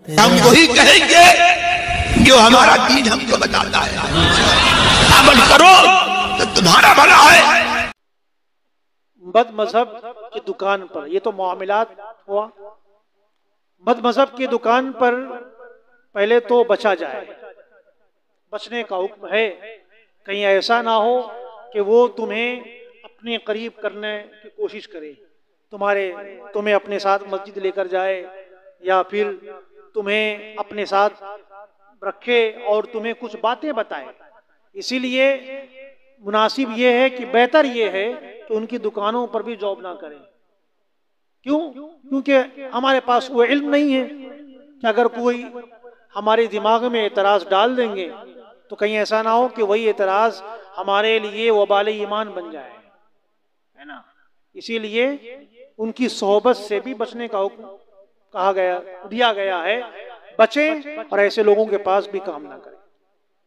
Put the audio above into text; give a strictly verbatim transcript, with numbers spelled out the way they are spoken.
ہم وہی کہیں گے جو ہمارا دین ہم کو بتاتا ہے، عمل کرو تو تمہارا بھلا ہے۔ بد مذہب کی دکان پر، یہ تو معاملات ہوا، بد مذہب کی دکان پر پہلے تو بچا جائے، بچنے کا حکم ہے۔ کہیں ایسا نہ ہو کہ وہ تمہیں اپنے قریب کرنے کی کوشش کرے، تمہارے تمہیں اپنے ساتھ مسجد لے کر جائے، یا پھر تمہیں اپنے ساتھ رکھے اور تمہیں کچھ باتیں بتائے۔ اسی لیے مناسب یہ ہے کہ بہتر یہ ہے کہ ان کی دکانوں پر بھی جاب نہ کریں۔ کیوں؟ کیونکہ ہمارے پاس وہ علم نہیں ہے کہ اگر کوئی ہمارے دماغ میں اعتراض ڈال دیں گے تو کہیں ایسا نہ ہو کہ وہی اعتراض ہمارے لیے وبال ایمان بن جائے، ہے نا؟ اسی لیے ان کی صحبت سے بھی بچنے کا حکم کہا گیا دیا گیا ہے، بچیں اور ایسے لوگوں کے پاس بھی کام نہ کریں۔